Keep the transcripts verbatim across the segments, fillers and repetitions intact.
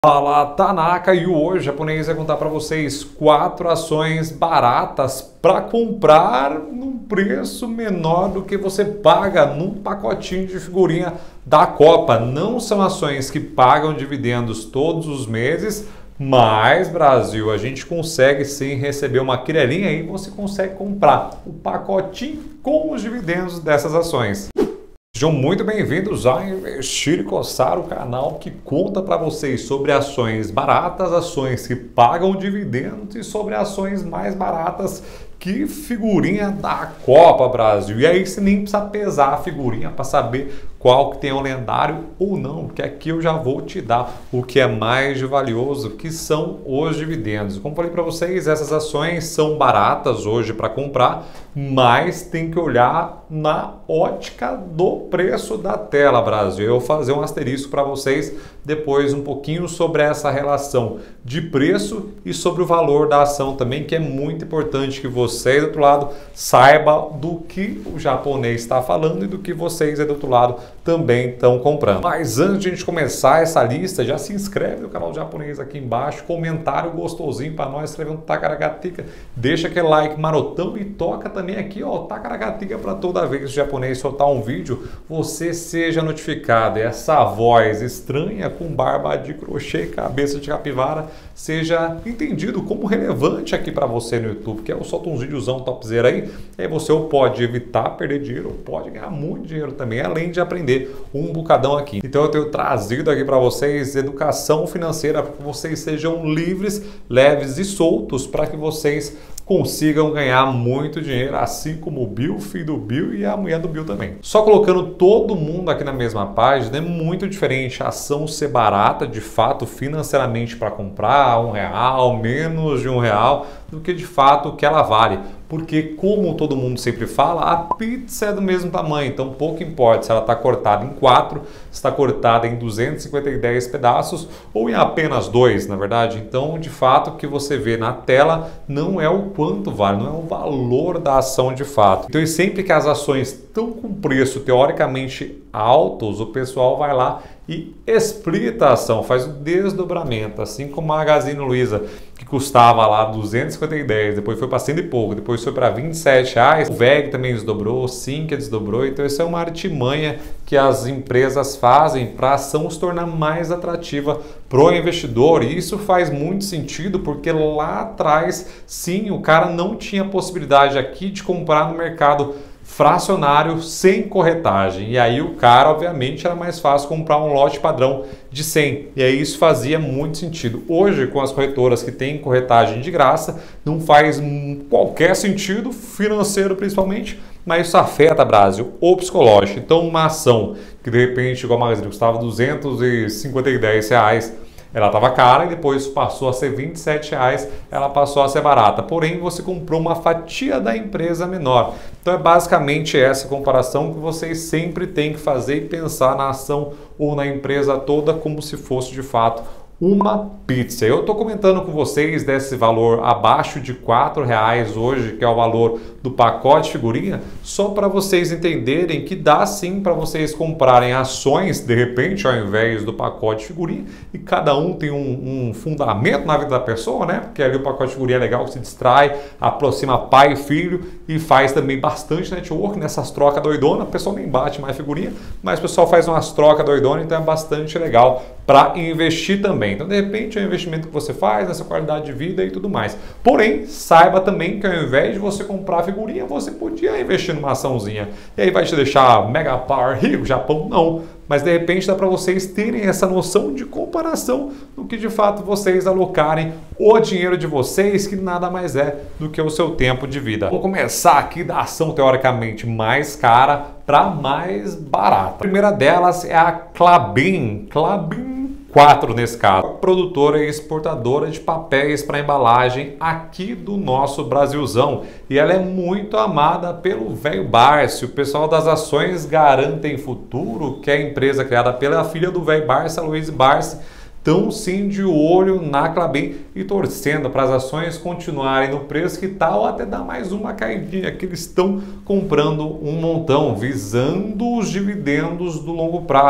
Fala, Tanaka, e hoje o japonês vai contar para vocês quatro ações baratas para comprar num preço menor do que você paga num pacotinho de figurinha da Copa. Não são ações que pagam dividendos todos os meses, mas, Brasil, a gente consegue sim receber uma quirelinha e você consegue comprar o pacotinho com os dividendos dessas ações. Sejam muito bem-vindos a Investir e Coçar, o canal que conta para vocês sobre ações baratas, ações que pagam dividendos e sobre ações mais baratas que figurinha da Copa, Brasil. E aí você nem precisa pesar a figurinha para saber qual que tem um lendário ou não, porque aqui eu já vou te dar o que é mais de valioso, que são os dividendos. Como falei para vocês, essas ações são baratas hoje para comprar, mas tem que olhar na ótica do preço da tela, Brasil. Eu vou fazer um asterisco para vocês depois um pouquinho sobre essa relação de preço e sobre o valor da ação também, que é muito importante que vocês do outro lado saibam do que o japonês está falando e do que vocês aí do outro lado também estão comprando. Mas antes de a gente começar essa lista, já se inscreve no canal japonês aqui embaixo, comentário gostosinho para nós, escrever um Takaragatica, deixa aquele like marotão e toca também aqui, ó, Takaragatica, para toda vez que o japonês soltar um vídeo, você seja notificado. E essa voz estranha com barba de crochê e cabeça de capivara seja entendido como relevante aqui para você no YouTube, que eu solto uns videozão topzera aí, e aí você ou pode evitar perder dinheiro, ou pode ganhar muito dinheiro também, além de aprender um bocadão aqui. Então eu tenho trazido aqui para vocês educação financeira para que vocês sejam livres, leves e soltos, para que vocês consigam ganhar muito dinheiro, assim como o Bill, filho do Bill e a mulher do Bill também. Só colocando todo mundo aqui na mesma página é muito diferente a ação ser barata, de fato, financeiramente para comprar, um real, menos de um real, do que de fato o que ela vale. Porque, como todo mundo sempre fala, a pizza é do mesmo tamanho, então pouco importa se ela está cortada em quatro, se está cortada em duzentos e cinquenta e dez pedaços ou em apenas dois, na verdade. Então, de fato, o que você vê na tela não é o quanto vale, não é o valor da ação de fato. Então, sempre que as ações estão com preço teoricamente altos, o pessoal vai lá e explita a ação, faz o desdobramento, assim como a Magazine Luiza, que custava lá duzentos e cinquenta e dez, depois foi para cento e pouco, depois foi para vinte e sete reais, o V E G também desdobrou, o Sinqia desdobrou, então isso é uma artimanha que as empresas fazem para a ação se tornar mais atrativa para o investidor, e isso faz muito sentido porque lá atrás, sim, o cara não tinha possibilidade aqui de comprar no mercado fracionário sem corretagem, e aí o cara obviamente era mais fácil comprar um lote padrão de cem, e aí isso fazia muito sentido. Hoje, com as corretoras que têm corretagem de graça, não faz qualquer sentido financeiro principalmente, mas isso afeta, Brasil, o psicológico. Então uma ação que de repente, igual a Magazine, custava duzentos e cinquenta e dez reais, ela estava cara e depois passou a ser vinte e sete reais, ela passou a ser barata. Porém, você comprou uma fatia da empresa menor. Então é basicamente essa comparação que vocês sempre têm que fazer e pensar na ação ou na empresa toda como se fosse de fato uma pizza. Eu estou comentando com vocês desse valor abaixo de quatro reais hoje, que é o valor do pacote de figurinha, só para vocês entenderem que dá sim para vocês comprarem ações, de repente, ao invés do pacote de figurinha, e cada um tem um, um fundamento na vida da pessoa, né? Porque ali o pacote de figurinha é legal, que se distrai, aproxima pai e filho e faz também bastante network nessas trocas doidonas. O pessoal nem bate mais figurinha, mas o pessoal faz umas trocas doidonas, então é bastante legal para investir também. Então, de repente, é um investimento que você faz nessa qualidade de vida e tudo mais. Porém, saiba também que ao invés de você comprar figurinha, você podia investir numa açãozinha. E aí vai te deixar mega power rico, Japão não. Mas de repente dá para vocês terem essa noção de comparação no que de fato vocês alocarem o dinheiro de vocês, que nada mais é do que o seu tempo de vida. Vou começar aqui da ação teoricamente mais cara para mais barata. A primeira delas é a Klabin. Klabin quatro nesse caso, produtora e exportadora de papéis para embalagem aqui do nosso Brasilzão, e ela é muito amada pelo velho Barsi. O pessoal das ações Garantem Futuro, que é a empresa criada pela filha do velho Barsi, a Luiz Barsi, estão sim de olho na Klabin e torcendo para as ações continuarem no preço que está, ou até dar mais uma caidinha, que eles estão comprando um montão, visando os dividendos do longo prazo.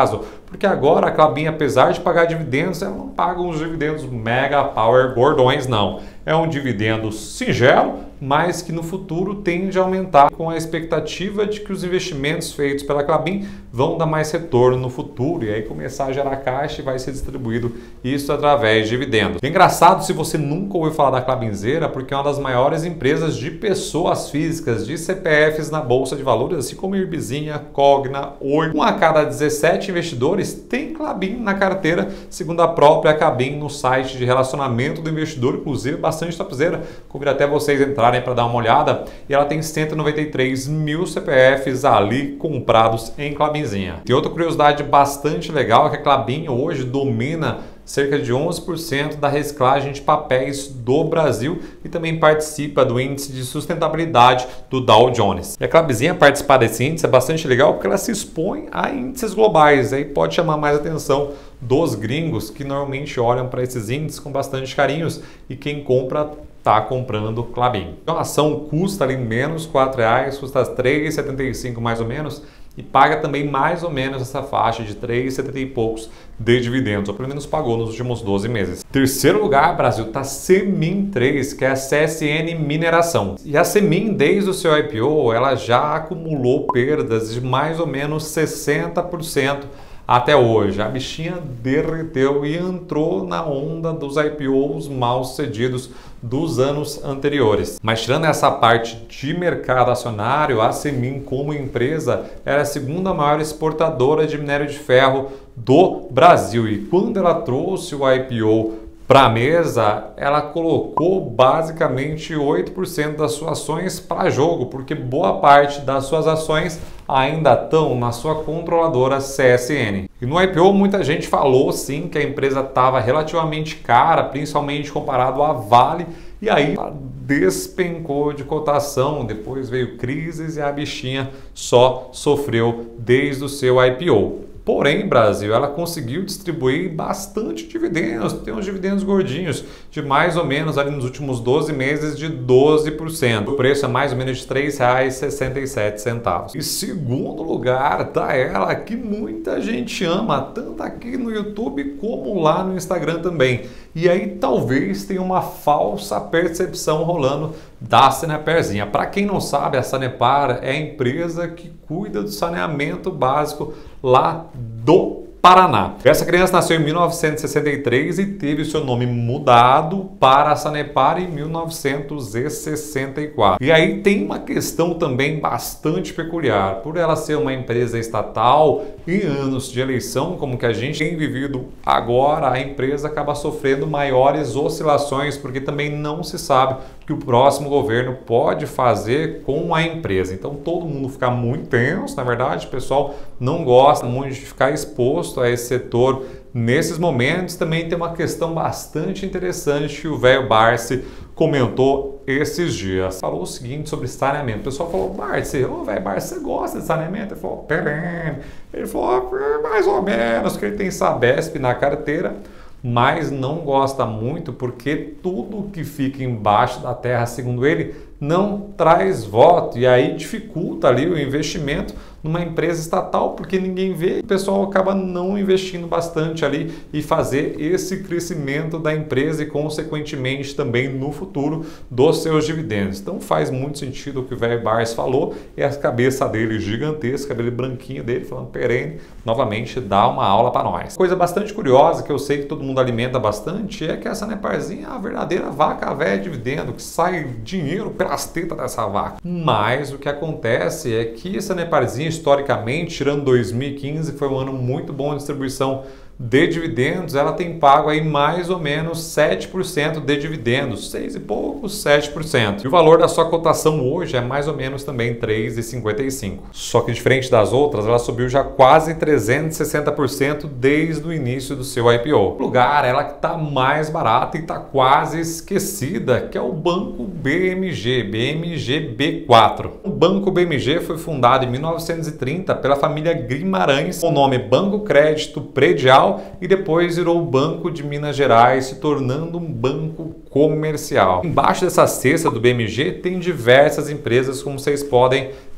Porque agora a Klabin, apesar de pagar dividendos, ela não paga uns dividendos mega power gordões, não. É um dividendo singelo, mas que no futuro tende a aumentar com a expectativa de que os investimentos feitos pela Klabin vão dar mais retorno no futuro e aí começar a gerar caixa e vai ser distribuído isso através de dividendos. É engraçado se você nunca ouviu falar da Klabinzeira, porque é uma das maiores empresas de pessoas físicas, de C P Fs na Bolsa de Valores, assim como Irbizinha, Cogna, Oi. Um a cada dezessete investidores tem Klabin na carteira, segundo a própria Klabin no site de relacionamento do investidor, inclusive bastante topzera. Convido até vocês entrarem para dar uma olhada, e ela tem cento e noventa e três mil C P Fs ali comprados em Klabinzinha. Tem outra curiosidade bastante legal, é que a Klabin hoje domina cerca de onze por cento da reciclagem de papéis do Brasil e também participa do índice de sustentabilidade do Dow Jones. E a Klabinzinha participar desse índice é bastante legal porque ela se expõe a índices globais, aí pode chamar mais atenção dos gringos que normalmente olham para esses índices com bastante carinhos e quem compra está comprando Klabin. Então a ação custa ali menos quatro reais, custa três reais e setenta e cinco mais ou menos, e paga também mais ou menos essa faixa de três reais e setenta e poucos de dividendos, ou pelo menos pagou nos últimos doze meses. Terceiro lugar, Brasil, está Semin três, que é a C S N Mineração. E a Semin, desde o seu I P O, ela já acumulou perdas de mais ou menos sessenta por cento até hoje. A bichinha derreteu e entrou na onda dos I P Os mal sucedidos dos anos anteriores. Mas tirando essa parte de mercado acionário, a Semin como empresa era a segunda maior exportadora de minério de ferro do Brasil. E quando ela trouxe o I P O para a mesa, ela colocou basicamente oito por cento das suas ações para jogo, porque boa parte das suas ações ainda estão na sua controladora C S N. E no I P O muita gente falou sim que a empresa estava relativamente cara, principalmente comparado à Vale, e aí ela despencou de cotação, depois veio crises e a bichinha só sofreu desde o seu I P O. Porém, Brasil, ela conseguiu distribuir bastante dividendos, tem uns dividendos gordinhos, de mais ou menos ali nos últimos doze meses de doze por cento. O preço é mais ou menos de três reais e sessenta e sete centavos. E segundo lugar está ela, que muita gente ama, tanto aqui no YouTube como lá no Instagram também. E aí talvez tenha uma falsa percepção rolando da Saneparzinha. Para quem não sabe, a Sanepar é a empresa que cuida do saneamento básico lá do Paraná. Essa criança nasceu em mil novecentos e sessenta e três e teve o seu nome mudado para a Sanepar em mil novecentos e sessenta e quatro. E aí tem uma questão também bastante peculiar. Por ela ser uma empresa estatal, em anos de eleição, como que a gente tem vivido agora, a empresa acaba sofrendo maiores oscilações, porque também não se sabe o que o próximo governo pode fazer com a empresa. Então todo mundo fica muito tenso, na verdade, o pessoal não gosta muito de ficar exposto a esse setor nesses momentos. Também tem uma questão bastante interessante que o velho Barsi comentou esses dias. Falou o seguinte sobre saneamento. O pessoal falou: Barsi, ô velho Barsi, você gosta de saneamento? Ele falou: peraí. Ele falou: mais ou menos, que ele tem Sabesp na carteira, mas não gosta muito porque tudo que fica embaixo da terra, segundo ele, não traz voto e aí dificulta ali o investimento numa empresa estatal, porque ninguém vê, o pessoal acaba não investindo bastante ali e fazer esse crescimento da empresa e consequentemente também no futuro dos seus dividendos. Então faz muito sentido o que o velho Barsi falou, e a cabeça dele gigantesca, cabelo branquinho dele falando perene, novamente dá uma aula para nós. Coisa bastante curiosa que eu sei que todo mundo alimenta bastante é que essa Saneparzinha é a verdadeira vaca velha de dividendo, que sai dinheiro pelas tetas dessa vaca. Mas o que acontece é que essa Saneparzinha, historicamente, tirando dois mil e quinze, foi um ano muito bom de distribuição de dividendos. Ela tem pago aí mais ou menos sete por cento de dividendos, seis e poucos, sete por cento. E o valor da sua cotação hoje é mais ou menos também três reais e cinquenta e cinco centavos. Só que diferente das outras, ela subiu já quase trezentos e sessenta por cento desde o início do seu I P O. O lugar, ela que está mais barata e está quase esquecida, que é o Banco B M G, B M G B quatro. O Banco B M G foi fundado em mil novecentos e trinta pela família Guimarães, com o nome Banco Crédito Predial, e depois virou o Banco de Minas Gerais, se tornando um banco comercial. Embaixo dessa cesta do B M G tem diversas empresas, como vocês podem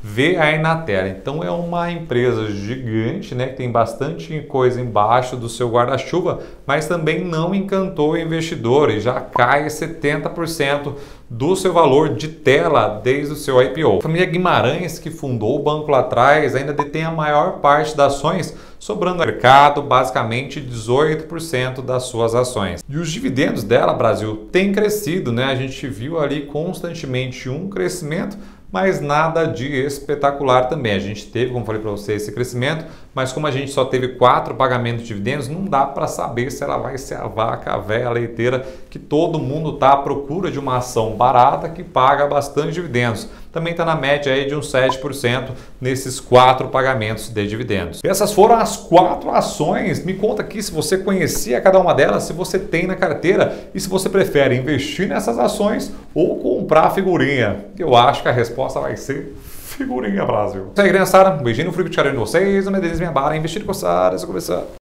vê aí na tela. Então é uma empresa gigante, né, que tem bastante coisa embaixo do seu guarda-chuva, mas também não encantou o investidor e já cai setenta por cento do seu valor de tela desde o seu I P O. A família Guimarães, que fundou o banco lá atrás, ainda detém a maior parte das ações, sobrando no mercado basicamente dezoito por cento das suas ações. E os dividendos dela, Brasil, têm crescido, né? A gente viu ali constantemente um crescimento, mas nada de espetacular também. A gente teve, como falei para você, esse crescimento, mas como a gente só teve quatro pagamentos de dividendos, não dá para saber se ela vai ser a vaca, a véia, a leiteira, que todo mundo está à procura de uma ação barata que paga bastante dividendos. Também está na média aí de uns sete por cento nesses quatro pagamentos de dividendos. Essas foram as quatro ações. Me conta aqui se você conhecia cada uma delas, se você tem na carteira e se você prefere investir nessas ações ou comprar figurinha. Eu acho que a resposta vai ser figurinha, Brasil. Isso aí, criançada. Um beijinho no frio de carinho de vocês. O Medeiros Minha Barra. Investir e coçar. Essa conversa.